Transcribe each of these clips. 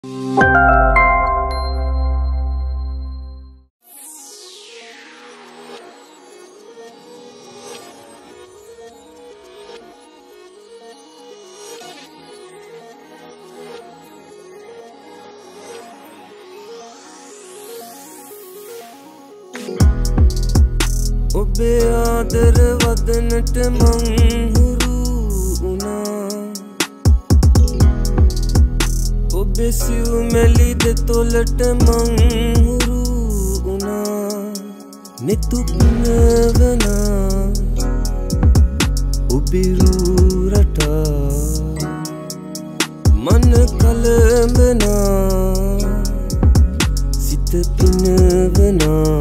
ඔබේ ආදර වදනට මං හුරු වුණා. ඔබේ සිව්මැලි දෙතොලට මං හුරු වුණා. නිතු පිනවනා ඔබේ රූරට මන කලඹනා සිත පිනවනා.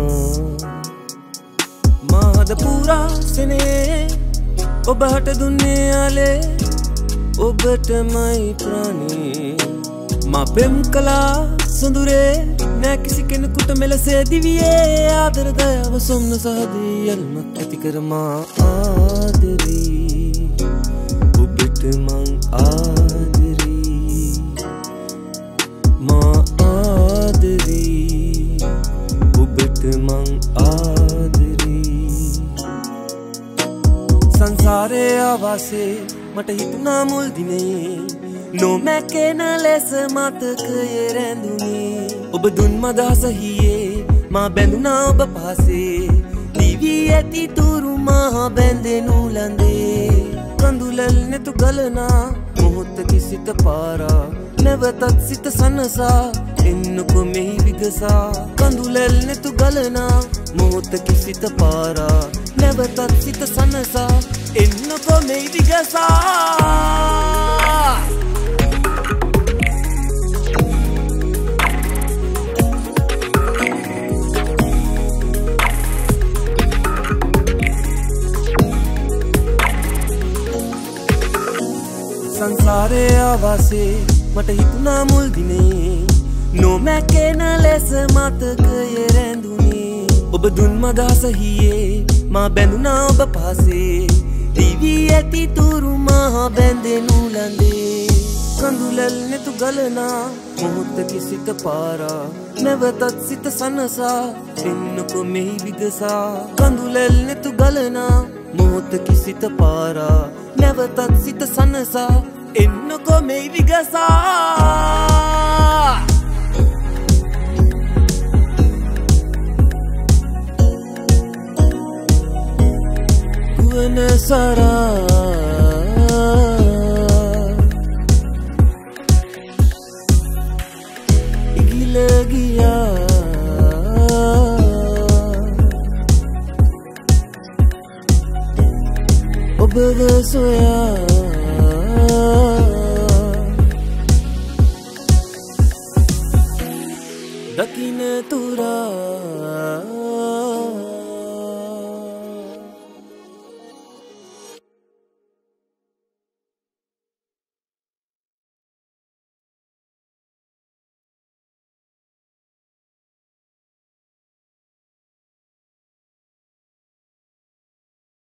මාද පුරා සෙනේ ඔබට දුන්නේ ආලේ ඔබටමයි ප්‍රාණේ. මා පෙම් කළා සොඳුරේ නෑ කිසි කෙනෙකුට මෙලසේ දිවියේ. ආදර දයාව සොම්න සහදී යල්මක් ඇති කර මා ආදරේ. ඔබට මං ආදරේ මා ආදරේ. ඔබට මං ආදරේ. සංසාරේ ආවාසේ මට හිතුණා මුල් දිනේ නොමැකෙන ලෙස මතකයේ රැඳුනේ. ඔබ දුන් මදහස හියේ මා බැඳුණා ඔබ පහසේ. දිවි ඇති තුරු මා බැඳෙනු ලඳේ. කඳුලල් නෙතු ගලනා මොහොතක සිත පාරා. නැවතත් සිත සනසා එන්නකො මෙහි විගසා. කඳුලල් නෙතු ගලනා මොහොතක සිත පාරා. නැවතත් සිත සනසා එන්නකො මෙහි විගසා. සංසාරේ ආවාසේ මට හිතුණා මුල් දිනේ නොමැකෙන ලෙස මතකයේ රැඳුනේ. ඔබ දුන් මදහස හියේ මා බැඳුණා ඔබ පහසේ. දිවි ඇති තුරු මා බැඳෙනු ලඳේ. කඳුලල් නෙතු ගලනා මොහොතක සිත පාරා. නැවතත් සිත සනසා එන්නකො මෙහි විගසා. කඳුලල් නෙතු ගලනා මොහොතක සිත පාරා. නැවතත් සිත සනසා එන්නකො මෙහි විගසා. ගුවන සරා ඉගිල ගියා. ඔබව සොයා දකින්න තුරා